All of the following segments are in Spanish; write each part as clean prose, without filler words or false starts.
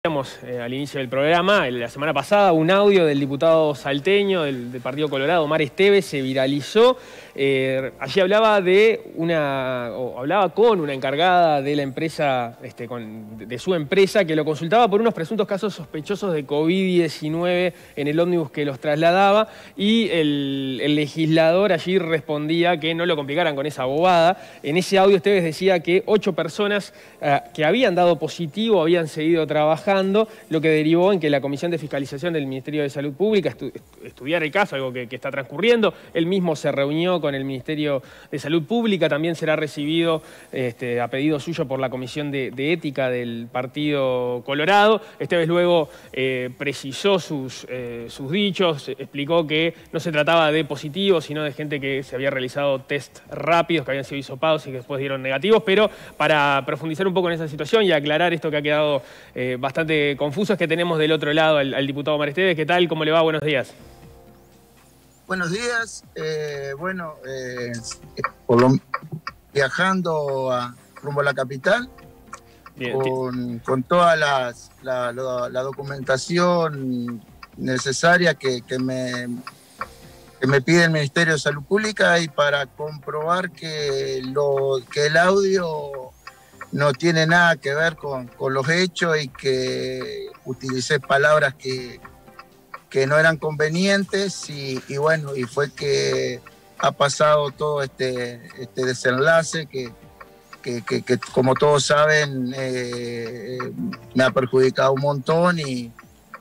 Al inicio del programa, la semana pasada, un audio del diputado salteño del Partido Colorado, Omar Esteves, se viralizó. Allí hablaba con una encargada de la empresa, de su empresa, que lo consultaba por unos presuntos casos sospechosos de COVID-19 en el ómnibus que los trasladaba, y el legislador allí respondía que no lo complicaran con esa bobada. En ese audio Esteves decía que 8 personas que habían dado positivo habían seguido trabajando, lo que derivó en que la Comisión de Fiscalización del Ministerio de Salud Pública estudiara el caso, algo que está transcurriendo. Él mismo se reunió con el Ministerio de Salud Pública, también será recibido a pedido suyo por la Comisión de Ética del Partido Colorado. Esteves luego precisó sus dichos, explicó que no se trataba de positivos, sino de gente que se había realizado test rápidos, que habían sido hisopados y que después dieron negativos. Pero para profundizar un poco en esa situación y aclarar esto que ha quedado bastante confuso, es que tenemos del otro lado al diputado Omar Esteves. ¿Qué tal? ¿Cómo le va? Buenos días. Buenos días. Viajando rumbo a la capital. Bien, con toda la documentación necesaria que me pide el Ministerio de Salud Pública, y para comprobar que el audio no tiene nada que ver con los hechos, y que utilicé palabras que no eran convenientes, y fue que ha pasado todo este desenlace que como todos saben me ha perjudicado un montón, y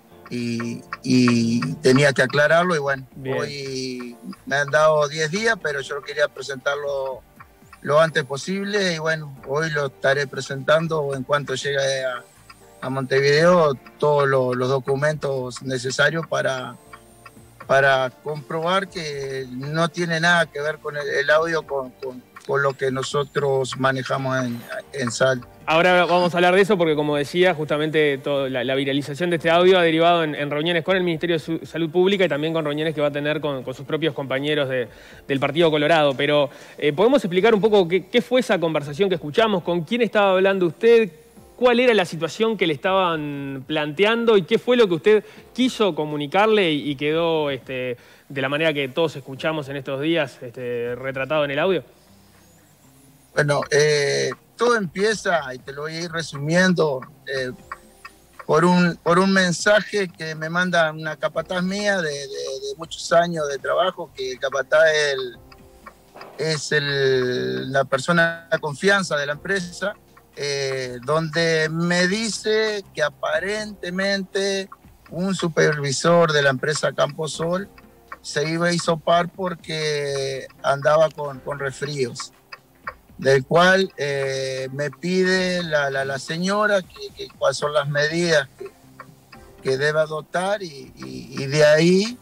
tenía que aclararlo. Y bien, hoy me han dado 10 días, pero yo quería presentarlo lo antes posible, y hoy lo estaré presentando en cuanto llegue a Montevideo, todos los documentos necesarios para comprobar que no tiene nada que ver con el audio con lo que nosotros manejamos en Salta. Ahora vamos a hablar de eso porque, como decía, justamente la viralización de este audio ha derivado en reuniones con el Ministerio de Salud Pública y también con reuniones que va a tener con sus propios compañeros del Partido Colorado. Pero, ¿podemos explicar un poco qué fue esa conversación que escuchamos? ¿Con quién estaba hablando usted? ¿Cuál era la situación que le estaban planteando? ¿Y qué fue lo que usted quiso comunicarle y quedó de la manera que todos escuchamos en estos días, retratado en el audio? Bueno, todo empieza, y te lo voy a ir resumiendo, por un mensaje que me manda una capataz mía de muchos años de trabajo, que el capataz es la persona de confianza de la empresa, donde me dice que aparentemente un supervisor de la empresa Camposol se iba a hisopar porque andaba con resfríos, del cual me pide la señora cuáles son las medidas que debe adoptar, y de ahí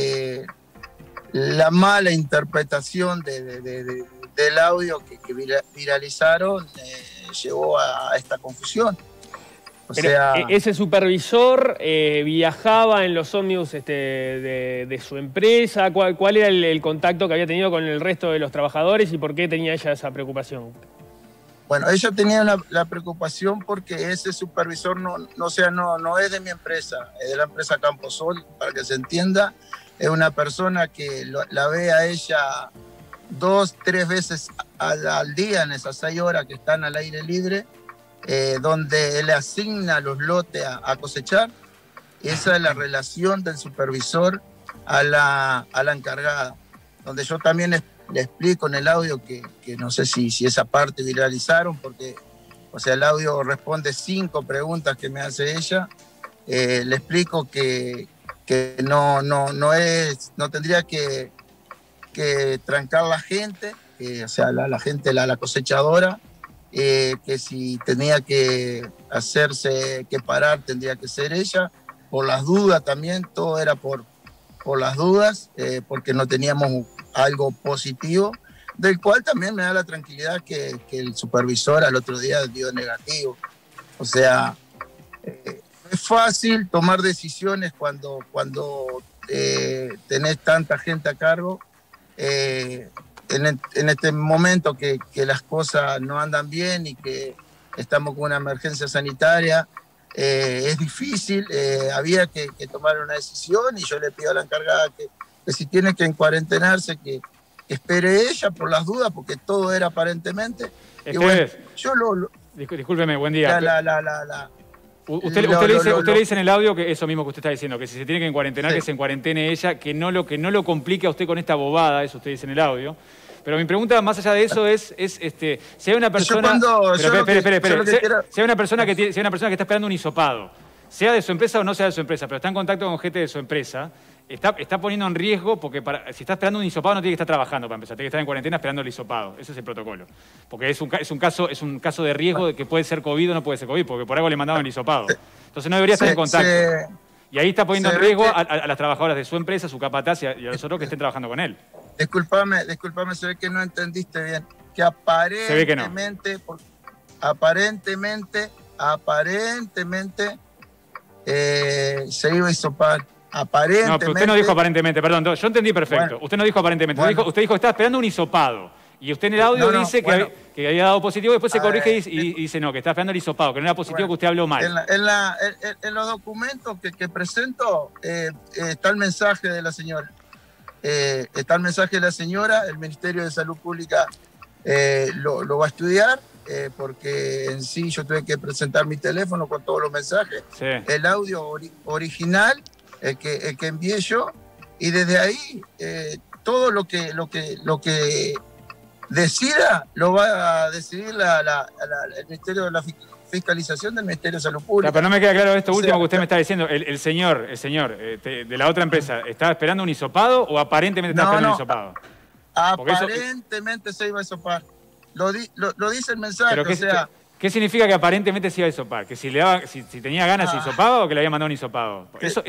la mala interpretación del audio que viralizaron llevó a esta confusión. Ese supervisor viajaba en los ómnibus de su empresa. ¿Cuál era el contacto que había tenido con el resto de los trabajadores y por qué tenía ella esa preocupación? Bueno, ella tenía la preocupación porque ese supervisor no es de mi empresa, es de la empresa Camposol, para que se entienda. Es una persona que la ve a ella 2, 3 veces al día en esas 6 horas que están al aire libre, donde le asigna los lotes a cosechar. Esa es la relación del supervisor a la encargada, donde yo también le explico en el audio que no sé si esa parte viralizaron, porque el audio responde 5 preguntas que me hace ella. Le explico que no tendría que trancar la gente, la gente, la cosechadora, que si tenía que hacerse que parar tendría que ser ella, por las dudas también, todo era por las dudas, porque no teníamos algo positivo, del cual también me da la tranquilidad que el supervisor al otro día dio negativo. Es fácil tomar decisiones cuando tenés tanta gente a cargo. En este momento que las cosas no andan bien y que estamos con una emergencia sanitaria, es difícil, había que tomar una decisión y yo le pido a la encargada que si tiene que encuarentenarse, que espere ella por las dudas, porque todo era aparentemente. Y bueno, yo discúlpeme, buen día. Usted le dice en el audio que eso mismo que usted está diciendo, que si se tiene que encuarentenar, que se encuarentene ella, que no lo complique a usted con esta bobada, eso usted dice en el audio. Pero mi pregunta, más allá de eso, es si hay una persona... Si hay una persona que está esperando un hisopado, sea de su empresa o no sea de su empresa, pero está en contacto con gente de su empresa, está poniendo en riesgo, porque si está esperando un hisopado no tiene que estar trabajando para empezar, tiene que estar en cuarentena esperando el hisopado. Ese es el protocolo. Porque es un caso de riesgo de que puede ser COVID o no puede ser COVID, porque por algo le mandaban el hisopado. Entonces no debería estar en contacto. Y ahí está poniendo en riesgo a las trabajadoras de su empresa, su capataz y a los otros que estén trabajando con él. Disculpame, se ve que no entendiste bien. Que aparentemente, se ve que no. Aparentemente se iba a hisopar. Aparentemente. No, pero usted no dijo aparentemente, perdón. Yo entendí perfecto. Usted no dijo aparentemente. Bueno. Usted dijo que estaba esperando un hisopado. Y usted en el audio dice que había dado positivo, después se corrige y dice no, que está esperando el hisopado, que no era positivo, que usted habló mal. En los documentos que presento está el mensaje de la señora. Está el mensaje de la señora, el Ministerio de Salud Pública lo va a estudiar, porque en sí yo tuve que presentar mi teléfono con todos los mensajes, el audio original, el que envié yo, y desde ahí todo lo que decida lo va a decidir el Ministerio de la Fiscalización del Ministerio de Salud Pública. Pero no me queda claro esto último que usted me está diciendo. El señor de la otra empresa, ¿estaba esperando un hisopado o aparentemente estaba esperando un hisopado? Aparentemente se iba a hisopar. Lo dice el mensaje. Pero ¿qué significa que aparentemente se iba a hisopar? ¿Que si tenía ganas se hisopaba o que le había mandado un hisopado?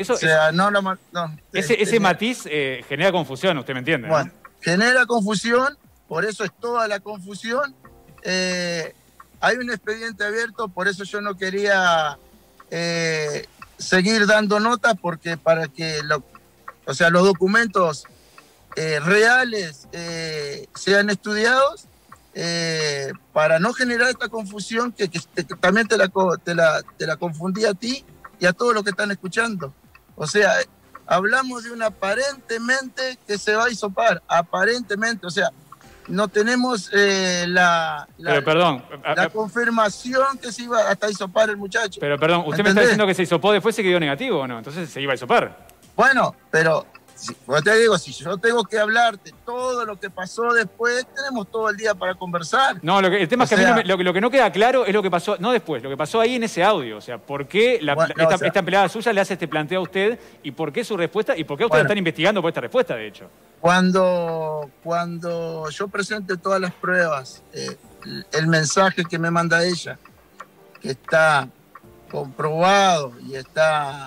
Ese matiz genera confusión, usted me entiende. Bueno, genera confusión, por eso es toda la confusión. Hay un expediente abierto, por eso yo no quería seguir dando notas, porque para que los documentos reales sean estudiados, para no generar esta confusión que también te la confundí a ti y a todos los que están escuchando. O sea, hablamos de un aparentemente que se va a hisopar, aparentemente, o sea, no tenemos la confirmación que se iba hasta hisopar el muchacho. Pero perdón, usted me está diciendo que se hisopó después, se quedó negativo o no, entonces se iba a hisopar. Bueno, pero te digo, si yo tengo que hablarte todo lo que pasó después, tenemos todo el día para conversar. No, el tema es que a mí lo que no queda claro es lo que pasó, no después, lo que pasó ahí en ese audio. O sea, ¿por qué esta empleada suya le hace este planteo a usted y por qué su respuesta y por qué ustedes están investigando por esta respuesta, de hecho? Cuando yo presente todas las pruebas, el mensaje que me manda ella, que está comprobado y está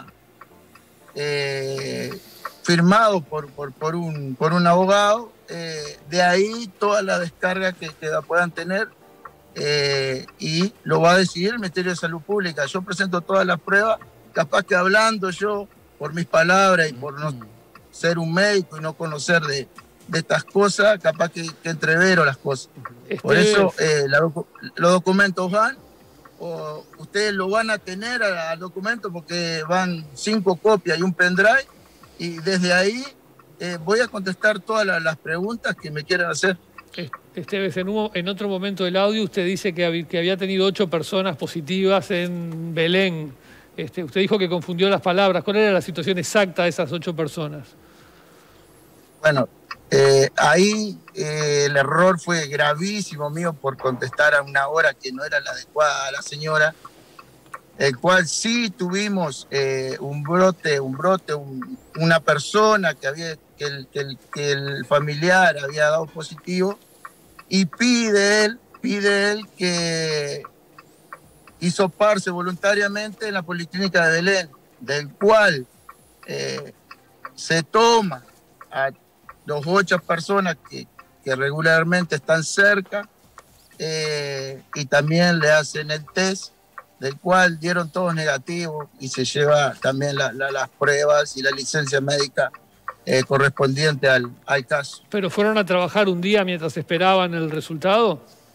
firmado por un abogado, de ahí toda la descarga que la puedan tener, y lo va a decidir el Ministerio de Salud Pública. Yo presento todas las pruebas, capaz que hablando yo por mis palabras y por no ser un médico y no conocer de estas cosas, capaz que entrevero las cosas. Por eso los documentos van, o ustedes lo van a tener al documento, porque van 5 copias y un pendrive, y desde ahí voy a contestar todas las preguntas que me quieran hacer. Esteves, en otro momento del audio usted dice que había tenido 8 personas positivas en Belén. Usted dijo que confundió las palabras. ¿Cuál era la situación exacta de esas 8 personas? Bueno, ahí el error fue gravísimo mío por contestar a una hora que no era la adecuada a la señora, el cual sí tuvimos un brote, una persona que el familiar había dado positivo, y pide él que hisoparse voluntariamente en la Policlínica de Belén, del cual se toma a las 8 personas que regularmente están cerca, y también le hacen el test, del cual dieron todos negativos, y se lleva también las pruebas y la licencia médica correspondiente al caso. ¿Pero fueron a trabajar un día mientras esperaban el resultado?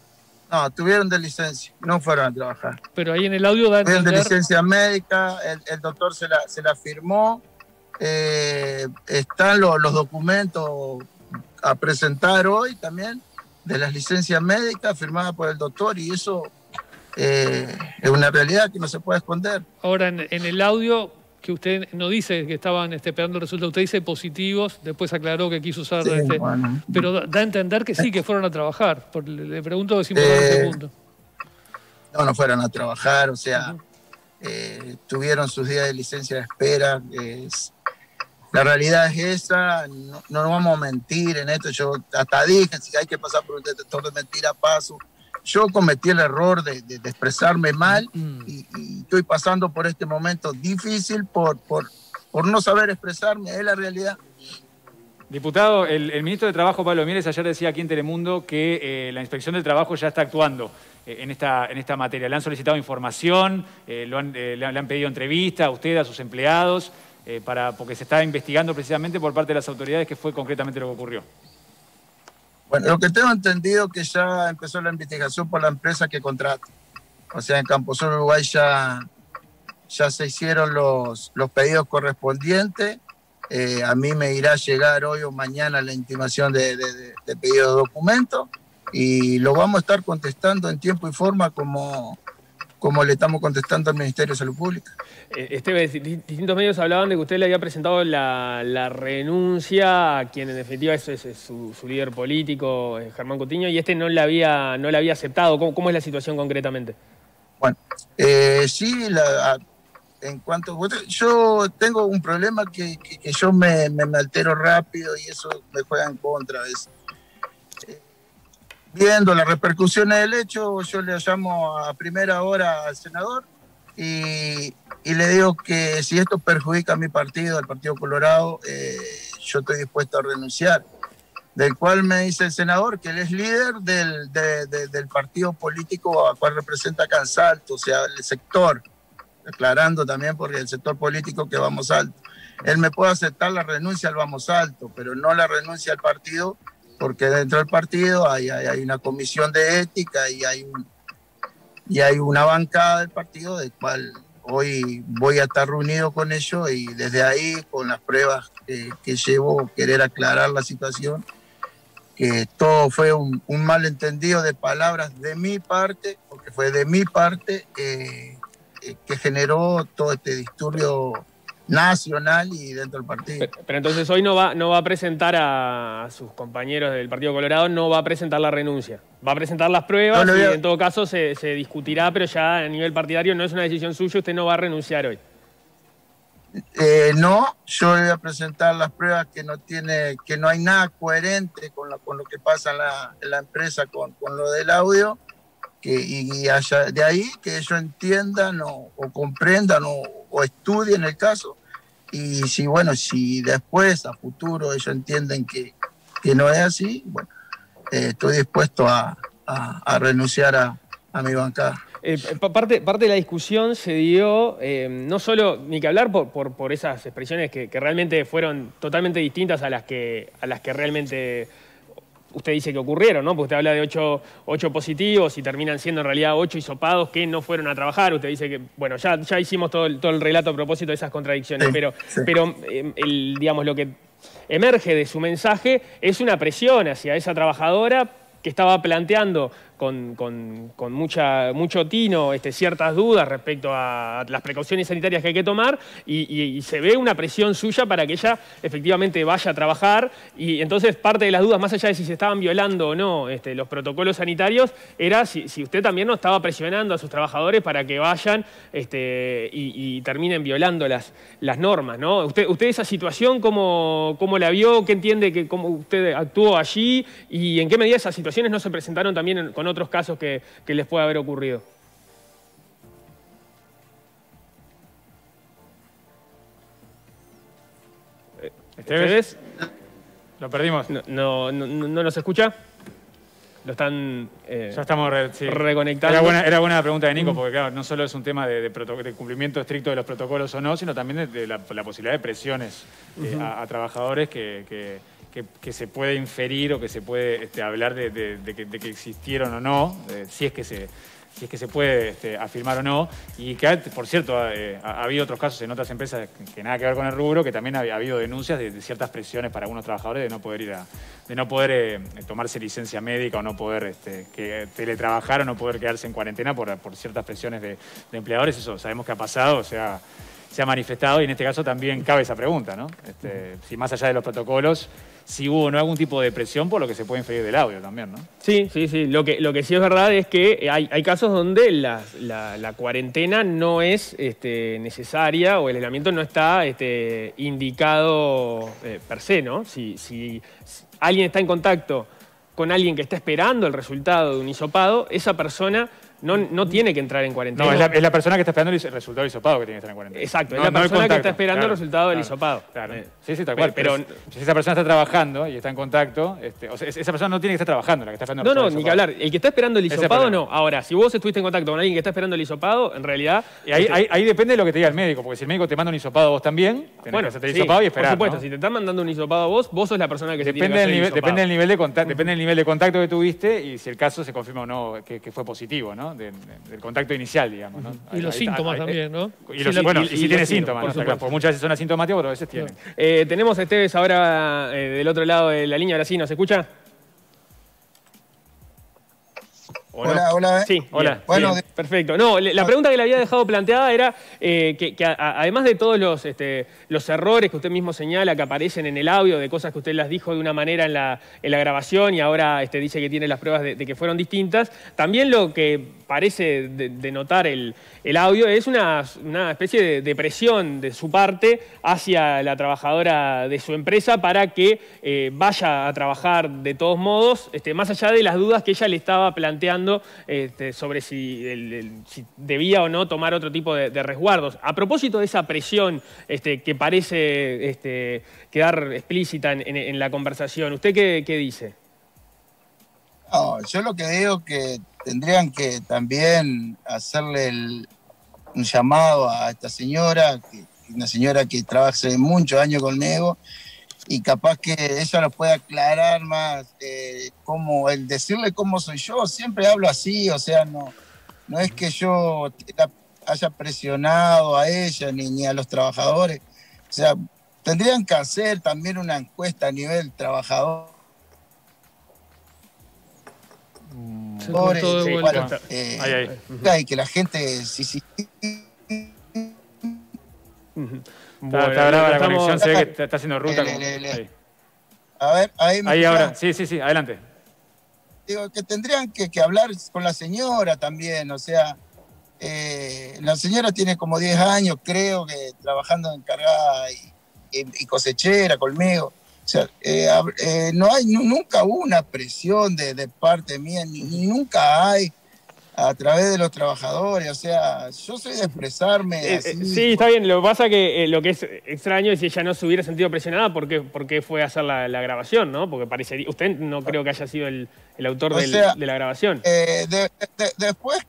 No, tuvieron de licencia, no fueron a trabajar. Pero ahí en el audio da a entender... Tuvieron de licencia médica, el doctor se la firmó, están los documentos a presentar hoy también de las licencias médicas firmadas por el doctor, y eso es una realidad que no se puede esconder. Ahora, en el audio, que usted no dice que estaban esperando resultados, usted dice positivos, después aclaró que quiso usar... Sí, bueno. Pero da a entender que sí, que fueron a trabajar. Le pregunto que es importante el punto. No fueron a trabajar, o sea, tuvieron sus días de licencia de espera. La realidad es esa, no nos vamos a mentir en esto. Yo hasta dije, si hay que pasar por un detector de mentira, paso. Yo cometí el error de expresarme mal y estoy pasando por este momento difícil por no saber expresarme, es la realidad. Diputado, el ministro de Trabajo, Pablo Mieres, ayer decía aquí en Telemundo que la Inspección del Trabajo ya está actuando en esta materia. Le han solicitado información, le han pedido entrevista a usted, a sus empleados, porque se está investigando precisamente por parte de las autoridades qué fue concretamente lo que ocurrió. Bueno, lo que tengo entendido que ya empezó la investigación por la empresa que contrata. O sea, en Camposol Uruguay ya se hicieron los pedidos correspondientes. A mí me irá a llegar hoy o mañana la intimación de pedido de documentos y lo vamos a estar contestando en tiempo y forma como le estamos contestando al Ministerio de Salud Pública. Distintos medios hablaban de que usted le había presentado la renuncia a quien en definitiva es su líder político, Germán Coutinho, y no la había aceptado. ¿Cómo es la situación concretamente? Bueno, sí, en cuanto... Yo tengo un problema que yo me altero rápido y eso me juega en contra a veces. Viendo las repercusiones del hecho, yo le llamo a primera hora al senador y le digo que si esto perjudica a mi partido, al Partido Colorado, yo estoy dispuesto a renunciar. Del cual me dice el senador que él es líder del partido político al cual representa acá en Salto, o sea, el sector, aclarando también porque el sector político que Vamos Salto. Él me puede aceptar la renuncia al Vamos Salto, pero no la renuncia al partido, porque dentro del partido hay una comisión de ética y hay una bancada del partido del cual hoy voy a estar reunido con ellos y desde ahí, con las pruebas que llevo, querer aclarar la situación, que todo fue un malentendido de palabras de mi parte, porque fue de mi parte que generó todo este disturbio nacional y dentro del partido. Pero entonces hoy no va a presentar a sus compañeros del Partido Colorado, no va a presentar la renuncia. Va a presentar las pruebas y en todo caso se discutirá, pero ya a nivel partidario no es una decisión suya, usted no va a renunciar hoy. No, yo voy a presentar las pruebas que no hay nada coherente con lo que pasa en la empresa con lo del audio, y haya de ahí que ellos entiendan o comprendan o estudien el caso. Y si después a futuro ellos entienden que no es así, bueno, estoy dispuesto a renunciar a mi bancada. Parte de la discusión se dio, no solo, ni que hablar por esas expresiones que realmente fueron totalmente distintas a las que realmente usted dice que ocurrieron, ¿no? Porque usted habla de 8 positivos y terminan siendo en realidad 8 hisopados que no fueron a trabajar. Usted dice que, bueno, ya hicimos todo el relato a propósito de esas contradicciones, sí, pero digamos, lo que emerge de su mensaje es una presión hacia esa trabajadora que estaba planteando con mucho tino ciertas dudas respecto a las precauciones sanitarias que hay que tomar y se ve una presión suya para que ella efectivamente vaya a trabajar, y entonces parte de las dudas, más allá de si se estaban violando o no los protocolos sanitarios, era si usted también no estaba presionando a sus trabajadores para que vayan y terminen violando las normas, ¿no? ¿Usted esa situación cómo la vio? ¿Qué entiende cómo usted actuó allí? ¿Y en qué medida esas situaciones no se presentaron también con otros casos que les puede haber ocurrido? ¿Ustedes? Lo perdimos. ¿No nos escucha? Lo están ya estamos reconectando. Era buena la pregunta de Nico, porque claro, no solo es un tema de cumplimiento estricto de los protocolos o no, sino también de la posibilidad de presiones a trabajadores que que se puede inferir o que se puede hablar de que existieron o no, si es que se puede afirmar o no. Y que, por cierto, ha habido otros casos en otras empresas que nada que ver con el rubro, que también ha habido denuncias de ciertas presiones para algunos trabajadores de no poder tomarse licencia médica o no poder teletrabajar o no poder quedarse en cuarentena por ciertas presiones de empleadores. Eso sabemos que ha pasado, se ha manifestado, y en este caso también cabe esa pregunta, ¿no? Si más allá de los protocolos, si hubo o no algún tipo de presión por lo que se puede inferir del audio también, ¿no? Sí. Lo que sí es verdad es que hay casos donde la cuarentena no es necesaria o el aislamiento no está indicado per se, ¿no? Si alguien está en contacto con alguien que está esperando el resultado de un hisopado, esa persona no tiene que entrar en cuarentena. No, es la persona que está esperando el resultado del hisopado que tiene que estar en cuarentena. Exacto, es la persona que está esperando el resultado del hisopado. Claro. Sí, tal cual. Pero si esa persona está trabajando y está en contacto, o sea, esa persona no tiene que estar trabajando, la que está esperando el resultado. No, ni que hablar. El que está esperando el hisopado, no. Ahora, si vos estuviste en contacto con alguien que está esperando el hisopado, en realidad... Y ahí depende de lo que te diga el médico, porque si el médico te manda un hisopado a vos también, tenés que hacerte el hisopado y esperar. Por supuesto, ¿no? si te están mandando un hisopado a vos sos la persona que se tiene que hacer el hisopado. Depende del nivel de contacto que tuviste y si el caso se confirma o no que fue positivo, ¿no? Del contacto inicial, digamos, ¿no? Y los síntomas también, ¿no? Y si tiene síntomas, ¿no? Porque muchas veces son asintomáticos, pero a veces tienen. Tenemos a Esteves ahora del otro lado de la línea, ahora sí, ¿nos escucha? Hola. Sí, hola. Bueno, perfecto. No, la pregunta que le había dejado planteada era que además de todos los errores que usted mismo señala que aparecen en el audio, de cosas que usted las dijo de una manera en la grabación y ahora dice que tiene las pruebas de que fueron distintas, también lo que parece denotar el audio es una especie de presión de su parte hacia la trabajadora de su empresa para que vaya a trabajar de todos modos, más allá de las dudas que ella le estaba planteando sobre si debía o no tomar otro tipo de resguardos. A propósito de esa presión que parece quedar explícita en la conversación, ¿usted qué dice? No, yo lo que digo que tendrían que también hacerle un llamado a esta señora, una señora que trabaja hace muchos años conmigo, y capaz que ella nos puede aclarar más cómo, el decirle cómo soy yo. Siempre hablo así, o sea, no es que yo haya presionado a ella ni a los trabajadores. O sea, tendrían que hacer también una encuesta a nivel trabajador. Y que la gente Bueno, está brava la conexión, se ve que está haciendo ruta. A ver, ahí ahora, sí, adelante. Digo, que tendrían que hablar con la señora también, o sea, la señora tiene como 10 años, creo, que trabajando encargada y cosechera conmigo. O sea, nunca hubo una presión de parte mía, ni nunca hay a través de los trabajadores. O sea, yo soy de expresarme así. Sí, está bien. Lo que pasa que lo que es extraño es si ella no se hubiera sentido presionada, ¿por qué fue a hacer la grabación, no? Porque parecería... Usted no creo que haya sido el autor de la grabación. Después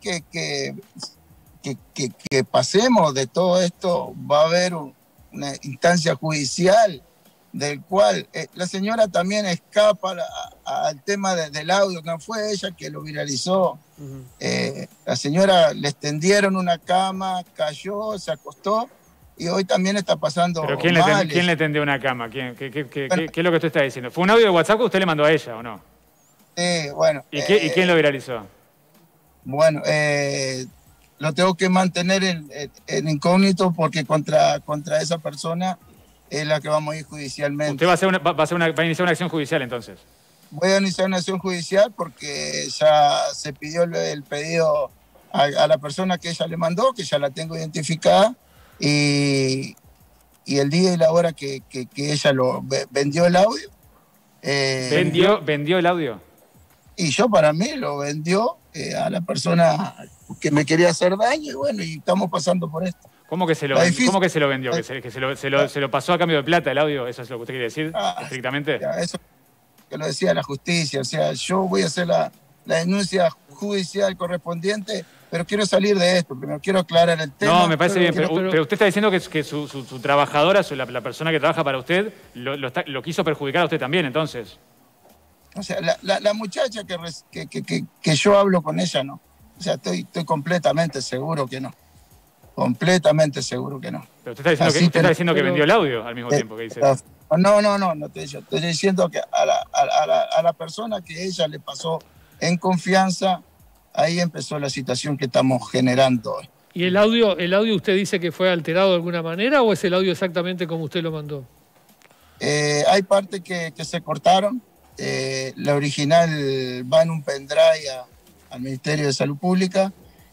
que pasemos de todo esto, va a haber una instancia judicial del cual la señora también escapa al tema del audio. No fue ella que lo viralizó. La señora le extendieron una cama, cayó, se acostó y hoy también está pasando. ¿Pero quién le tendió una cama? ¿Qué es lo que usted está diciendo? ¿Fue un audio de WhatsApp que usted le mandó a ella o no? Bueno. ¿Y quién lo viralizó? Bueno, lo tengo que mantener en incógnito porque contra esa persona es la que vamos a ir judicialmente. ¿Usted va a iniciar una acción judicial entonces? Voy a iniciar una acción judicial porque ya se pidió el pedido a la persona que ella le mandó, que ya la tengo identificada, y el día y la hora que ella vendió el audio. ¿Vendió el audio? Y yo para mí lo vendió a la persona que me quería hacer daño, y bueno, y estamos pasando por esto. ¿Cómo que se lo vendió? ¿Que se lo pasó a cambio de plata el audio? ¿Eso es lo que usted quiere decir estrictamente? Eso que lo decía la justicia. O sea, yo voy a hacer la denuncia judicial correspondiente pero quiero salir de esto, primero quiero aclarar el tema. No, me parece bien, pero usted está diciendo que su trabajadora, la persona que trabaja para usted, lo quiso perjudicar a usted también, entonces. O sea, la muchacha que yo hablo con ella, no. O sea, estoy completamente seguro que no. Completamente seguro que no. Pero usted está diciendo que vendió el audio al mismo tiempo que dice eso. No estoy diciendo que a la persona que ella le pasó en confianza, ahí empezó la situación que estamos generando hoy. ¿Y el audio usted dice que fue alterado de alguna manera o es el audio exactamente como usted lo mandó? Hay partes que se cortaron. La original va en un pendrive al Ministerio de Salud Pública,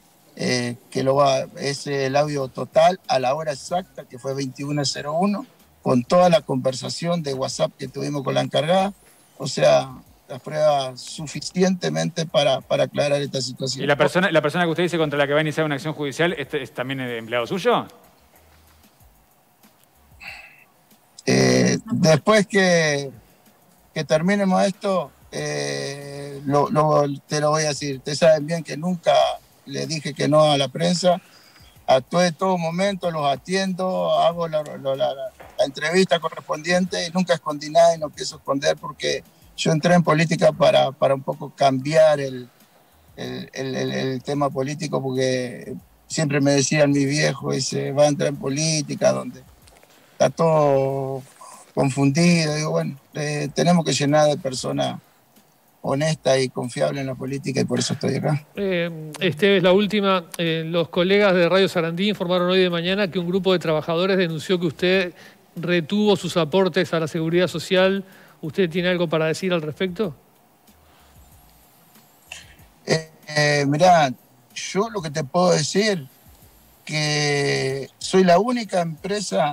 es el audio total a la hora exacta, que fue 21:01, con toda la conversación de WhatsApp que tuvimos con la encargada. O sea, las pruebas suficientemente para aclarar esta situación. ¿Y la persona que usted dice contra la que va a iniciar una acción judicial es también empleado suyo? Después que terminemos esto, te lo voy a decir. Ustedes saben bien que nunca le dije que no a la prensa. Actué en todo momento, los atiendo, hago la entrevista correspondiente y nunca escondí nada y no pienso esconder porque yo entré en política para un poco cambiar el tema político, porque siempre me decían mis viejos, dice, va a entrar en política donde está todo confundido. Digo, bueno, tenemos que llenar de personas honestas y confiables en la política y por eso estoy acá. Esteves, la última. Los colegas de Radio Sarandí informaron hoy de mañana que un grupo de trabajadores denunció que usted retuvo sus aportes a la Seguridad Social. ¿Usted tiene algo para decir al respecto? Mirá, yo lo que te puedo decir que soy la única empresa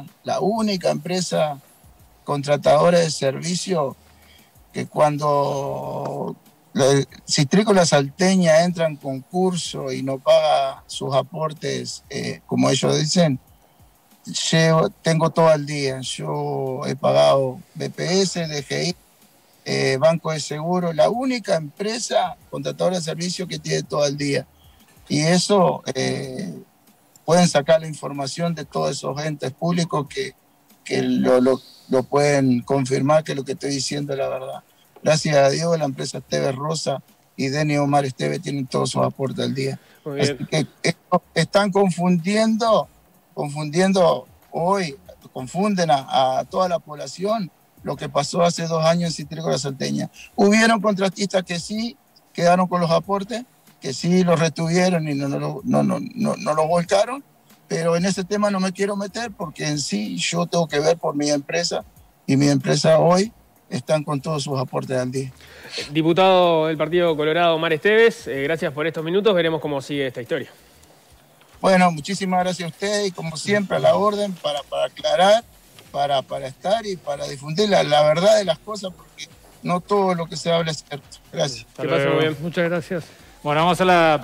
contratadora de servicio que cuando Citrícola Salteña entra en concurso y no paga sus aportes, como ellos dicen, tengo todo el día. Yo he pagado BPS, DGI, Banco de Seguro, la única empresa contratadora de servicio que tiene todo el día. Y eso pueden sacar la información de todos esos entes públicos que lo pueden confirmar que lo que estoy diciendo es la verdad. Gracias a Dios, la empresa Esteves Rosa y Denny Omar Esteves tienen todos sus aportes al día. Así que están confundiendo hoy, confunden a toda la población lo que pasó hace 2 años en Citrícola Salteña. Hubieron contratistas que sí quedaron con los aportes, que sí los retuvieron y no los volcaron, pero en ese tema no me quiero meter porque en sí yo tengo que ver por mi empresa y mi empresa hoy están con todos sus aportes al día. Diputado del Partido Colorado, Omar Esteves, gracias por estos minutos, veremos cómo sigue esta historia. Bueno, muchísimas gracias a ustedes y como siempre a la orden para aclarar, para estar y para difundir la verdad de las cosas, porque no todo lo que se habla es cierto. Gracias. Que pase muy bien. Muchas gracias. Bueno, vamos a la